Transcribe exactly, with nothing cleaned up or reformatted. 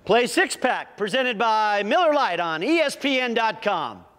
Play Six Pack, presented by Miller Lite on E S P N dot com.